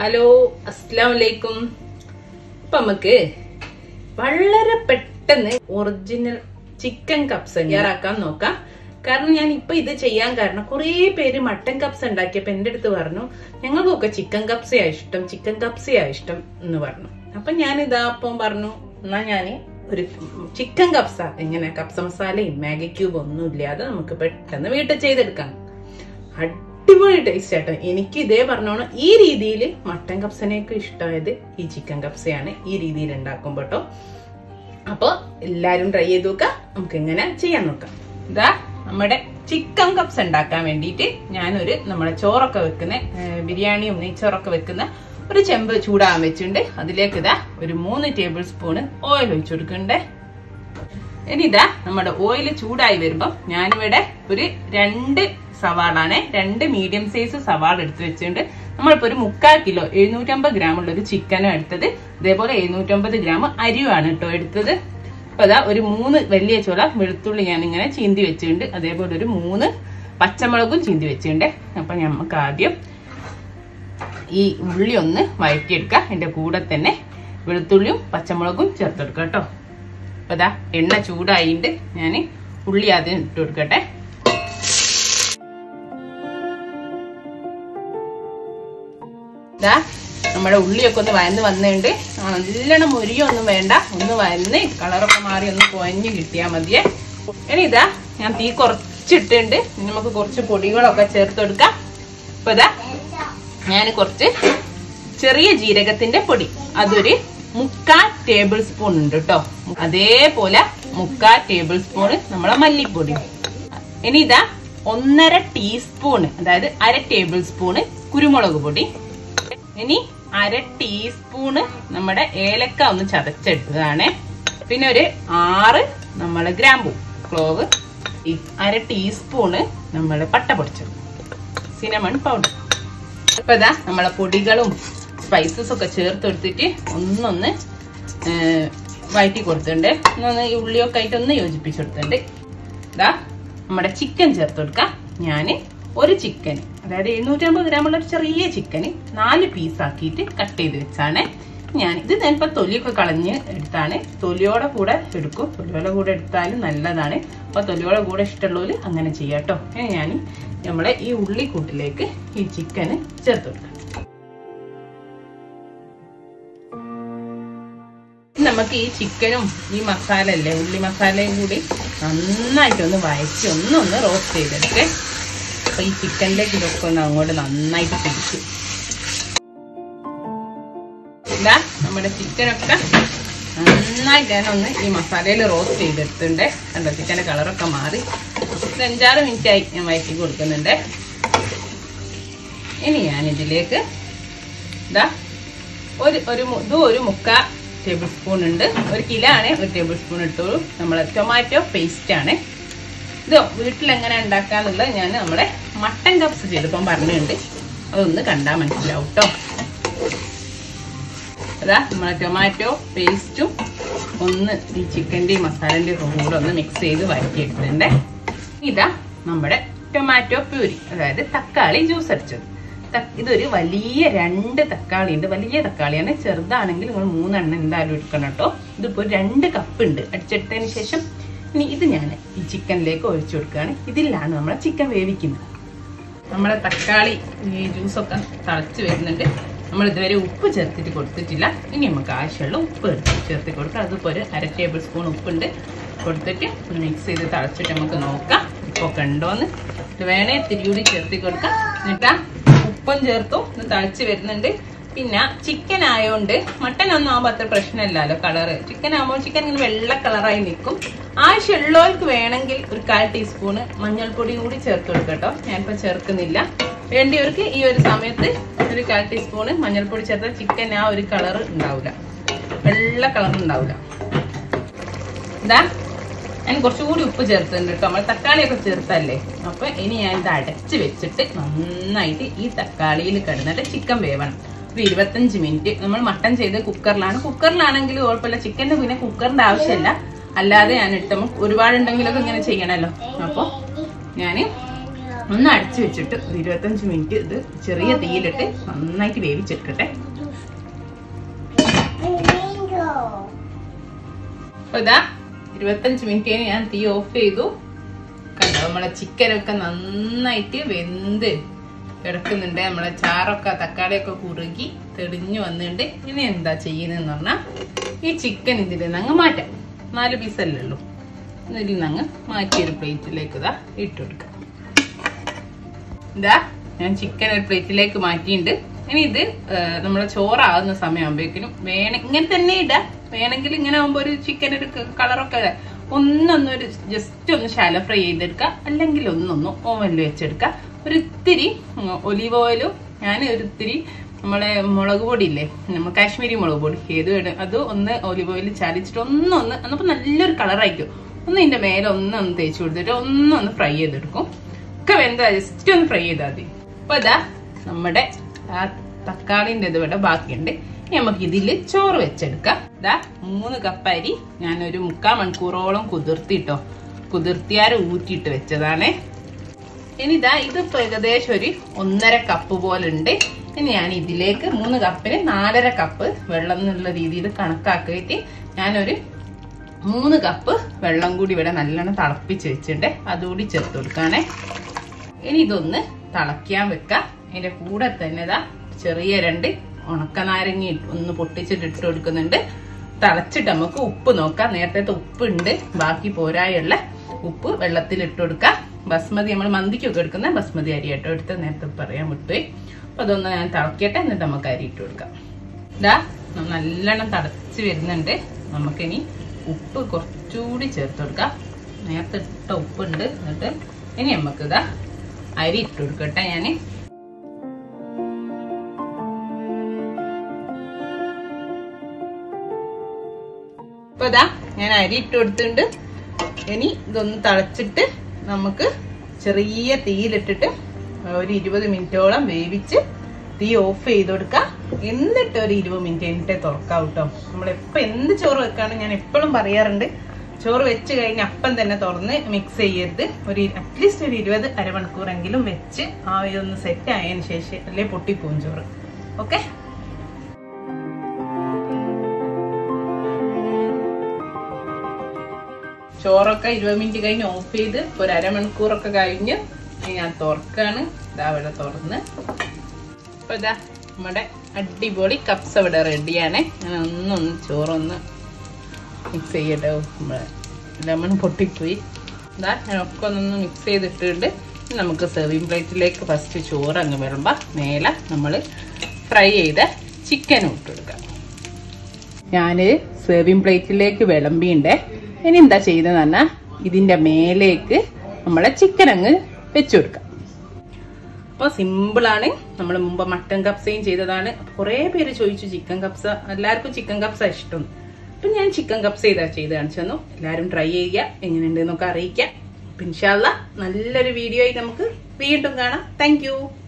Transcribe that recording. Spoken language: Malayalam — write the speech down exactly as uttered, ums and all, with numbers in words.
ഹലോ അസ്സലാമലൈക്കും. ഇപ്പൊ നമുക്ക് വളരെ പെട്ടെന്ന് ഒറിജിനൽ ചിക്കൻ കപ്സ തയ്യാറാക്കാൻ നോക്കാം. കാരണം ഞാൻ ഇപ്പൊ ഇത് ചെയ്യാൻ കാരണം കുറെ പേര് മട്ടൻ കപ്സ ഉണ്ടാക്കിയപ്പോ എന്റെ അടുത്ത് പറഞ്ഞു ഞങ്ങൾക്കൊക്കെ ചിക്കൻ കപ്സയാ ഇഷ്ടം ചിക്കൻ കപ്സയാ ഇഷ്ടം എന്ന് പറഞ്ഞു. അപ്പൊ ഞാൻ ഇതാ അപ്പം പറഞ്ഞു എന്നാ ഞാന് ഒരു ചിക്കൻ കപ്സ എങ്ങനെ കപ്സ മസാലയും മാഗി ക്യൂബ് ഒന്നും ഇല്ലാതെ നമുക്ക് പെട്ടെന്ന് വീട്ടിൽ ചെയ്തെടുക്കാം. അടിപൊളി ടേസ്റ്റ് ആട്ടോ. എനിക്ക് ഇതേ പറഞ്ഞോണം ഈ രീതിയിൽ മട്ടൻ കപ്സനേക്ക് ഇഷ്ടമായത് ഈ ചിക്കൻ കപ്സയാണ് ഈ രീതിയിൽ ഉണ്ടാക്കുമ്പോ കേട്ടോ. അപ്പൊ എല്ലാരും ട്രൈ ചെയ്ത് നോക്കാം. നമുക്ക് എങ്ങനെ ചെയ്യാൻ നോക്കാം. ഇതാ നമ്മുടെ ചിക്കൻ കപ്സ ഉണ്ടാക്കാൻ വേണ്ടിയിട്ട് ഞാനൊരു നമ്മുടെ ചോറൊക്കെ വെക്കുന്ന ബിരിയാണിയും നെയ്ച്ചോറൊക്കെ വെക്കുന്ന ഒരു ചെമ്പ് ചൂടാൻ വെച്ചിട്ടുണ്ട്. അതിലേക്ക് ഇതാ ഒരു മൂന്ന് ടേബിൾ സ്പൂണ് ഓയിൽ ഒഴിച്ചു കൊടുക്കണ്ടേ. ഇനി ഇതാ നമ്മുടെ ഓയിൽ ചൂടായി വരുമ്പോ ഞാനിവിടെ ഒരു രണ്ട് സവാളാണ് രണ്ട് മീഡിയം സൈസ് സവാള എടുത്ത് വെച്ചിട്ടുണ്ട്. നമ്മളിപ്പോ ഒരു മുക്കാൽ കിലോ എഴുന്നൂറ്റമ്പത് ഗ്രാം ഉള്ള ഒരു ചിക്കനും എടുത്തത്. അതേപോലെ എഴുന്നൂറ്റമ്പത് ഗ്രാം അരിയുമാണ് കേട്ടോ എടുത്തത്. അപ്പൊ അതാ ഒരു മൂന്ന് വലിയ ചോള വെളുത്തുള്ളി ഞാൻ ഇങ്ങനെ ചീന്തി വെച്ചിട്ടുണ്ട്. അതേപോലെ ഒരു മൂന്ന് പച്ചമുളകും ചീന്തി വെച്ചിട്ടുണ്ട്. അപ്പൊ നമുക്ക് ആദ്യം ഈ ഉള്ളി ഒന്ന് വഴറ്റിയെടുക്കാം. അതിന്റെ കൂടെ തന്നെ വെളുത്തുള്ളിയും പച്ചമുളകും ചേർത്തെടുക്കാം കേട്ടോ. അപ്പൊ അതാ എണ്ണ ചൂടായിട്ട് ഞാൻ ഉള്ളി ആദ്യം ഇട്ട് കൊടുക്കട്ടെ. ഇതാ നമ്മുടെ ഉള്ളിയൊക്കെ ഒന്ന് വയന്ന് വന്നിട്ടുണ്ട്. നല്ലോണം മുരിയൊന്നും വേണ്ട, ഒന്ന് വയന്ന് കളറൊക്കെ മാറി ഒന്ന് കുഴഞ്ഞ് കിട്ടിയാൽ മതിയേ. ഇനി ഇതാ ഞാൻ തീ കുറച്ചിട്ടുണ്ട്. നമുക്ക് കുറച്ച് പൊടികളൊക്കെ ചേർത്ത് കൊടുക്കാം. ഇപ്പൊ ഇതാ ഞാൻ കുറച്ച് ചെറിയ ജീരകത്തിന്റെ പൊടി അതൊരു മുക്കാൽ ടേബിൾ സ്പൂൺ ഉണ്ട് കേട്ടോ. അതേപോലെ മുക്കാൽ ടേബിൾ സ്പൂണ് നമ്മളെ മല്ലിപ്പൊടി. ഇനി ഇതാ ഒന്നര ടീസ്പൂണ് അതായത് അര ടേബിൾ സ്പൂണ് കുരുമുളക് പൊടി. ഇനി അര ടീസ്പൂണ് നമ്മുടെ ഏലക്ക ഒന്ന് ചതച്ചെടുത്തതാണ്. പിന്നെ ഒരു ആറ് നമ്മളെ ഗ്രാമ്പൂ ക്ലോവ്, അര ടീസ്പൂണ് നമ്മള് പട്ട പൊടിച്ചത്, സിനമൺ പൗഡർ. അപ്പൊ ഇതാ നമ്മളെ പൊടികളും സ്പൈസസ് ഒക്കെ ചേർത്തെടുത്തിട്ട് ഒന്നൊന്ന് വഴറ്റി കൊടുത്തിട്ടുണ്ട്. ഒന്നൊന്ന് ഈ ഉള്ളിയൊക്കെ ആയിട്ട് ഒന്ന് യോജിപ്പിച്ചെടുത്തിട്ടുണ്ട്. ഇതാ നമ്മുടെ ചിക്കൻ ചേർത്ത് കൊടുക്കാം. ഞാന് ഒരു ചിക്കൻ അതായത് എഴുന്നൂറ്റമ്പത് ഗ്രാമുള്ള ഒരു ചെറിയ ചിക്കന് നാല് പീസാക്കിയിട്ട് കട്ട് ചെയ്ത് വെച്ചാണ് ഞാൻ. ഇത് ഞാനിപ്പോ തൊലിയൊക്കെ കളഞ്ഞ് എടുത്താണ്. തൊലിയോടെ കൂടെ എടുക്കും, തൊലിയോടെ കൂടെ എടുത്താലും നല്ലതാണ്. അപ്പൊ തൊലിയോടെ കൂടെ ഇഷ്ടമുള്ളവര് അങ്ങനെ ചെയ്യാം കേട്ടോ. ഞാൻ നമ്മളെ ഈ ഉള്ളിക്കൂട്ടിലേക്ക് ഈ ചിക്കന് ചേർത്ത് കൊടുക്കാം. നമുക്ക് ഈ ചിക്കനും ഈ മസാല അല്ലേ ഉള്ളി മസാലയും കൂടി നന്നായിട്ടൊന്ന് വഴറ്റി ഒന്നൊന്ന് റോസ്റ്റ് ചെയ്തെടുക്കേ. അപ്പൊ ഈ ചിക്കനിലേക്ക് ഇതൊക്കെ ഒന്ന് അങ്ങോട്ട് നന്നായിട്ട് പിടിച്ചു. ഇതാ നമ്മുടെ ചിക്കനൊക്കെ നന്നായിട്ട് ഞാനൊന്ന് ഈ മസാലയിൽ റോസ്റ്റ് ചെയ്തെടുത്തിട്ടുണ്ട്. കണ്ടോ ചിക്കൻ്റെ കളറൊക്കെ മാറി. ഒരു അഞ്ചാറ് മിനിറ്റ് ആയി ഞാൻ വഴറ്റി കൊടുക്കുന്നുണ്ട്. ഇനി ഞാൻ ഇതിലേക്ക് ഇതാ ഒരു ഒരു ഇത് ഒരു മുക്കാ ടേബിൾ സ്പൂൺ ഉണ്ട്. ഒരു കിലോ ആണ് ഒരു ടേബിൾ സ്പൂൺ എടുത്തോളൂ. നമ്മളെ ടൊമാറ്റോ പേസ്റ്റ് ആണ്. ഇത് വീട്ടിലെങ്ങനെ ഉണ്ടാക്കാന്നുള്ളത് ഞാൻ നമ്മുടെ മട്ടൻ കപ്സ് ചെയ്തപ്പം പറഞ്ഞിട്ടുണ്ട്. അതൊന്ന് കണ്ടാൽ മനസ്സിലാവും കേട്ടോ. അതാ നമ്മളെ ടൊമാറ്റോ പേസ്റ്റും ഒന്ന് ഈ ചിക്കൻ്റെയും മസാലൻ്റെയും കൂടെ ഒന്ന് മിക്സ് ചെയ്ത് വഴറ്റിയെടുത്തിട്ടുണ്ട്. ഇതാ നമ്മുടെ ടൊമാറ്റോ പ്യൂരി അതായത് തക്കാളി ജ്യൂസ് അടിച്ചത്. ഇതൊരു വലിയ രണ്ട് തക്കാളി ഉണ്ട്. വലിയ തക്കാളിയാണ്. ചെറുതാണെങ്കിൽ നിങ്ങൾ മൂന്നെണ്ണം എന്തായാലും എടുക്കണം കേട്ടോ. ഇതിപ്പോൾ രണ്ട് കപ്പ് ഉണ്ട് അടിച്ചെടുത്തതിന് ശേഷം. ഇനി ഇത് ഞാൻ ഈ ചിക്കനിലേക്ക് ഒഴിച്ചു കൊടുക്കുകയാണ്. ഇതിലാണ് നമ്മളെ ചിക്കൻ വേവിക്കുന്നത്. നമ്മളെ തക്കാളി ഈ ജ്യൂസൊക്കെ തിളച്ച് വരുന്നുണ്ട്. നമ്മൾ ഇതുവരെ ഉപ്പ് ചേർത്തിട്ട് കൊടുത്തിട്ടില്ല. ഇനി നമുക്ക് ആവശ്യമുള്ള ഉപ്പ് ചേർത്ത് കൊടുക്കാം. അതിപ്പോൾ ഒരു അര ടേബിൾ സ്പൂൺ ഉപ്പുണ്ട് കൊടുത്തിട്ട് മിക്സ് ചെയ്ത് തിളച്ചിട്ട് നമുക്ക് നോക്കാം ഇപ്പോൾ കണ്ടോന്ന്. ഇത് വേണേ തിരിയൂടി ചേർത്തി കൊടുക്കാം. എന്നിട്ടാ ഉപ്പും ചേർത്തു ഒന്ന് തിളച്ച് വരുന്നുണ്ട്. പിന്നെ ചിക്കൻ ആയതുകൊണ്ട് മട്ടൻ ഒന്നും ആകുമ്പോൾ അത്ര പ്രശ്നമില്ലല്ലോ കളറ്. ചിക്കൻ ആകുമ്പോൾ ചിക്കൻ ഇങ്ങനെ വെള്ള കളറായി നിൽക്കും. ആവശ്യമുള്ളവർക്ക് വേണമെങ്കിൽ ഒരു കാൽ ടീസ്പൂണ് മഞ്ഞൾപ്പൊടി കൂടി ചേർത്ത് കൊടുക്കട്ടോ. ഞാനിപ്പോൾ ചേർക്കുന്നില്ല. വേണ്ടിയവർക്ക് ഈ ഒരു സമയത്ത് ഒരു കാൽ ടീസ്പൂണ് മഞ്ഞൾപ്പൊടി ചേർത്താൽ ചിക്കൻ ആ ഒരു കളർ ഉണ്ടാവില്ല, വെള്ള കളർ ഉണ്ടാവില്ല. ഇതാ ഞാൻ കുറച്ചുകൂടി ഉപ്പ് ചേർത്തിട്ടുണ്ട് കേട്ടോ. നമ്മൾ തക്കാളിയൊക്കെ ചേർത്തല്ലേ. അപ്പൊ ഇനി ഞാൻ ഇത് അടച്ച് വെച്ചിട്ട് നന്നായിട്ട് ഈ തക്കാളിയിൽ കിടന്നിട്ട് ചിക്കൻ വേവണം. ഒരു ഇരുപത്തഞ്ച് മിനിറ്റ്. നമ്മൾ മട്ടൻ ചെയ്ത് കുക്കറിലാണ്. കുക്കറിലാണെങ്കിൽ കുഴപ്പമില്ല. ചിക്കൻ്റെ പിന്നെ കുക്കറിന്റെ ആവശ്യമില്ല. അല്ലാതെ ഞാൻ ഇട്ട് ഒരുപാടുണ്ടെങ്കിലൊക്കെ ഇങ്ങനെ ചെയ്യണമല്ലോ. അപ്പോൾ ഞാൻ ഒന്ന് അടച്ചു വെച്ചിട്ട് ഒരു ഇരുപത്തഞ്ച് മിനിറ്റ് ഇത് ചെറിയ തീയിലിട്ട് നന്നായിട്ട് വേവിച്ചെടുക്കട്ടെ. അപ്പൊ ഇതാ ഇരുപത്തഞ്ച് മിനിറ്റ് ഞാൻ തീ ഓഫ് ചെയ്തു. കണ്ടോ നമ്മളെ ചിക്കനൊക്കെ നന്നായിട്ട് വെന്ത് കിടക്കുന്നുണ്ട്. നമ്മളെ ചാറൊക്കെ തക്കാളിയൊക്കെ കുറുകി തെളിഞ്ഞു വന്നിട്ടുണ്ട്. ഇനി എന്താ ചെയ്യുന്നതെന്ന് പറഞ്ഞാൽ ഈ ചിക്കൻ ഇതിൽ നിന്ന് അങ്ങ് മാറ്റാം. നാല് പീസല്ലേ ഉള്ളൂ. ഇതിൽ നിന്ന് അങ്ങ് മാറ്റിയൊരു പ്ലേറ്റിലേക്ക് ഇതാ ഇട്ട് കൊടുക്കാം. ഇതാ ഞാൻ ചിക്കൻ ഒരു പ്ലേറ്റിലേക്ക് മാറ്റിയിട്ടുണ്ട്. ഇനി ഇത് നമ്മളെ ചോറാകുന്ന സമയമാകുമ്പോഴേക്കിനും വേണം ഇങ്ങനെ തന്നെ ഇടാം. വേണമെങ്കിൽ ഇങ്ങനെ ആകുമ്പോ ഒരു ചിക്കൻ ഒരു കളറൊക്കെ ഒന്നൊന്നൊരു ജസ്റ്റ് ഒന്ന് ശാലോ ഫ്രൈ ചെയ്തെടുക്കുക. അല്ലെങ്കിൽ ഒന്നൊന്ന് ഓവനിൽ വെച്ചെടുക്കുക. ഒരു ഇത്തിരി ഒലീവ് ഓയിലും ഞാൻ ഒരു ഇത്തിരി നമ്മളെ മുളക് പൊടി ഇല്ലേ, നമ്മൾ കാശ്മീരി മുളക് പൊടി ഏത് വേണം അത് ഒന്ന് ഒലിവ് ഓയിൽ ചാലിച്ചിട്ട് ഒന്നൊന്ന് എന്നപ്പോൾ നല്ലൊരു കളറായിരിക്കും. ഒന്ന് ഇതിന്റെ മേലെ ഒന്നൊന്ന് തേച്ച് കൊടുത്തിട്ട് ഒന്നൊന്ന് ഫ്രൈ ചെയ്തെടുക്കും. ഒക്കെ വെന്താ ജസ്റ്റ് ഒന്ന് ഫ്രൈ ചെയ്താൽ മതി. അപ്പൊ ഇതാ നമ്മുടെ ആ തക്കാളിന്റെ ഇത് ഇവിടെ ബാക്കിയുണ്ട്. നമുക്ക് ഇതില് ചോറ് വെച്ചെടുക്കാം. ഇതാ മൂന്ന് കപ്പ് അരി ഞാനൊരു മുക്കാൽ മണിക്കൂറോളം കുതിർത്തിട്ടോ കുതിർത്തിയാറ് ഊറ്റിയിട്ട് വെച്ചതാണേ. ഇനി ഇതാ ഇതിപ്പോ ഏകദേശം ഒരു ഒന്നര കപ്പ് പോലെ ഉണ്ട്. ഇനി ഞാൻ ഇതിലേക്ക് മൂന്ന് കപ്പിന് നാലര കപ്പ് വെള്ളം എന്നുള്ള രീതിയിൽ കണക്കാക്കിയിട്ട് ഞാനൊരു മൂന്ന് കപ്പ് വെള്ളം കൂടി ഇവിടെ നല്ലോണം തിളപ്പിച്ച് വെച്ചിട്ടുണ്ട്. അതുകൂടി ചേർത്ത് കൊടുക്കാണേ. ഇനി ഇതൊന്ന് തിളയ്ക്കാൻ വെക്കാം. അതിന്റെ കൂടെ തന്നെ ഇതാ ചെറിയ രണ്ട് ഉണക്കനാരങ്ങി ഒന്ന് പൊട്ടിച്ചിട്ട് ഇട്ട് കൊടുക്കുന്നുണ്ട്. തിളച്ചിട്ട് നമുക്ക് ഉപ്പ് നോക്കാം. നേരത്തെ ഉപ്പ് ഉണ്ട്, ബാക്കി പോരായുള്ള ഉപ്പ് വെള്ളത്തിൽ ഇട്ട് കൊടുക്കാം. ബസ്മതി നമ്മൾ മന്തിക്കൊക്കെ എടുക്കുന്ന ബസ്മതി അരി ആട്ടോ എടുത്ത് നേരത്തെ പറയാൻ വിട്ടുപോയി. അപ്പൊ അതൊന്ന് ഞാൻ തിളക്കട്ടെ, എന്നിട്ട് നമുക്ക് അരി ഇട്ട് കൊടുക്കാം. ഇതാ നല്ലോണം തിളച്ച് വരുന്നുണ്ട്. നമുക്കിനി ഉപ്പ് കുറച്ചുകൂടി ചേർത്ത് കൊടുക്കാം. നേരത്തെ ഇട്ട ഉപ്പുണ്ട്. എന്നിട്ട് ഇനി നമുക്ക് ഇതാ അരി ഇട്ട് കൊടുക്കട്ടെ. ഞാൻ ഇപ്പൊ ഇതാ ഞാൻ അരി ഇട്ട് കൊടുത്തിട്ടുണ്ട്. ഇനി ഇതൊന്ന് തിളച്ചിട്ട് നമുക്ക് ചെറിയ തീയിലിട്ടിട്ട് ഒരു ഇരുപത് മിനിറ്റോളം വേവിച്ച് തീ ഓഫ് ചെയ്ത് കൊടുക്കാം. എന്നിട്ട് ഒരു ഇരുപത് മിനിറ്റ് കഴിഞ്ഞിട്ടേ തുറക്കാം കേട്ടോ. നമ്മളെപ്പോൾ എന്ത് ചോറ് വെക്കാണ് ഞാൻ എപ്പോഴും പറയാറുണ്ട്, ചോറ് വെച്ച് കഴിഞ്ഞ് അപ്പം തന്നെ തുറന്ന് മിക്സ് ചെയ്യരുത്. ഒരു അറ്റ്ലീസ്റ്റ് ഒരു ഇരുപത് അരമണിക്കൂറെങ്കിലും വെച്ച് ആ ഇതൊന്ന് സെറ്റ് ആയതിനു ശേഷം അല്ലേ പൊട്ടിപ്പോവും ചോറ്. ഓക്കെ, ചോറൊക്കെ ഇരുപത് മിനിറ്റ് കഴിഞ്ഞ് ഓഫ് ചെയ്ത് ഒരു അരമണിക്കൂറൊക്കെ കഴിഞ്ഞ് ഞാൻ തുറക്കാണ്. ഇതാ ഇവിടെ തുറന്ന് അപ്പൊ ഇതാ നമ്മുടെ അടിപൊളി കപ്സ ഇവിടെ റെഡിയാണ്. ഞാൻ ഒന്നൊന്ന് ചോറൊന്ന് മിക്സ് ചെയ്യട്ടെ. നമ്മളെ ലെമൺ പൊട്ടിപ്പോയി. ഇതാ ഞാൻ ഒക്കെ ഒന്നൊന്ന് മിക്സ് ചെയ്തിട്ടുണ്ട്. നമുക്ക് സെർവിങ് പ്ലേറ്റിലേക്ക് ഫസ്റ്റ് ചോറ് അങ്ങ് വിളമ്പാം. മേലെ നമ്മൾ ഫ്രൈ ചെയ്ത ചിക്കനും ഇട്ട് കൊടുക്കാം. ഞാൻ സെർവിങ് പ്ലേറ്റിലേക്ക് വിളമ്പിയുണ്ട്. ഇനി എന്താ ചെയ്യുന്നത് പറഞ്ഞാൽ ഇതിന്റെ മേലേക്ക് നമ്മളെ ചിക്കൻ അങ്ങ് വെച്ചു കൊടുക്കാം. അപ്പോൾ സിമ്പിളാണ്. നമ്മൾ മുമ്പ് മട്ടൻ കപ്സയും ചെയ്തതാണ്. കുറേ പേര് ചോദിച്ചു ചിക്കൻ കപ്സ, എല്ലാവർക്കും ചിക്കൻ കപ്സ ഇഷ്ടം. അപ്പം ഞാൻ ചിക്കൻ കപ്സ ഇതാ ചെയ്ത് കാണിച്ചു തന്നു. എല്ലാവരും ട്രൈ ചെയ്യുക, എങ്ങനെയുണ്ട് എന്നൊക്കെ അറിയിക്കുക. ഇൻഷാ അല്ലാഹ് നല്ലൊരു വീഡിയോ ആയി നമുക്ക് വീണ്ടും കാണാം. താങ്ക്